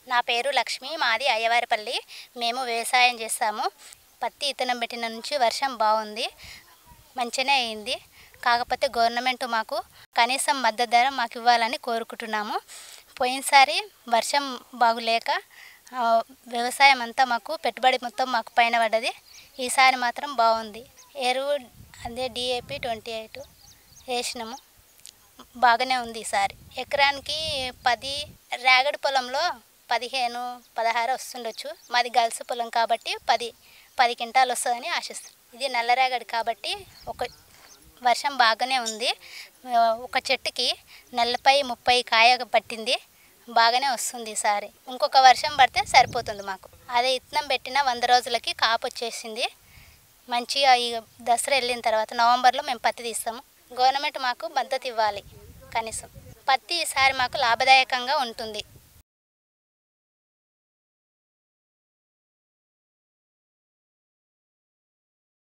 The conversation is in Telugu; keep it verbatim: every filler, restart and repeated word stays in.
నా పేరు లక్ష్మి, మాది అయ్యవారిపల్లి. మేము వ్యవసాయం చేస్తాము. పత్తి ఇత్తనం పెట్టిన నుంచి వర్షం బాగుంది, మంచిగానే అయింది. కాకపోతే గవర్నమెంట్ మాకు కనీసం మద్దతు ధర మాకు ఇవ్వాలని కోరుకుంటున్నాము. పోయినసారి వర్షం బాగులేక వ్యవసాయం అంతా మాకు పెట్టుబడి మొత్తం మాకు పైన పడ్డది. ఈసారి మాత్రం బాగుంది. ఎరువు అదే డిఏపి ట్వంటీ ఎయిట్ వేసినాము, బాగానే ఉంది. ఈసారి ఎకరానికి పది, రేగడి పొలంలో పదిహేను పదహారు వస్తుండొచ్చు. మాది గల్స్ పొలం కాబట్టి పది పది క్వింటాలు వస్తుందని ఆశిస్తాం. ఇది నల్లరేగడి కాబట్టి ఒక వర్షం బాగానే ఉంది. ఒక చెట్టుకి నలభై ముప్పై కాయ పట్టింది, బాగానే వస్తుంది. ఈసారి ఇంకొక వర్షం పడితే సరిపోతుంది మాకు. అదే ఇత్తనం పెట్టిన వంద రోజులకి కాపు వచ్చేసింది. మంచిగా ఈ దసరా వెళ్ళిన తర్వాత నవంబర్లో మేము పత్తి తీస్తాము. గవర్నమెంట్ మాకు మద్దతు ఇవ్వాలి కనీసం. పత్తి ఈసారి మాకు లాభదాయకంగా ఉంటుంది.